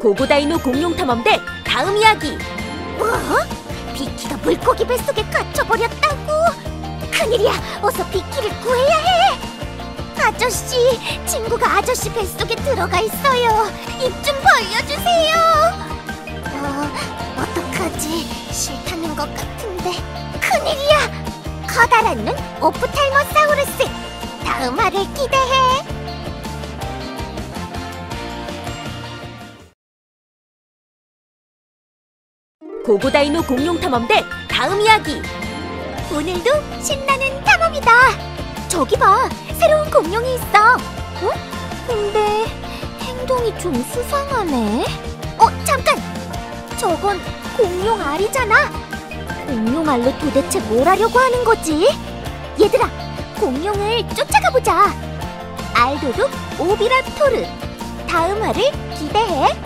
고고다이노 공룡탐험대 다음 이야기. 뭐? 비키가 물고기 뱃속에 갇혀버렸다고? 큰일이야! 어서 비키를 구해야 해! 아저씨, 친구가 아저씨 뱃속에 들어가 있어요. 입 좀 벌려주세요. 어떡하지? 싫다는 것 같은데. 큰일이야! 커다란 눈 오프탈모사우루스! 다음 화를 기대해! 고고다이노 공룡탐험대 다음 이야기. 오늘도 신나는 탐험이다. 저기 봐, 새로운 공룡이 있어. 응? 근데 행동이 좀 수상하네. 잠깐! 저건 공룡 알이잖아. 공룡 알로 도대체 뭘 하려고 하는 거지? 얘들아, 공룡을 쫓아가 보자. 알도둑 오비라토르. 다음 화를 기대해.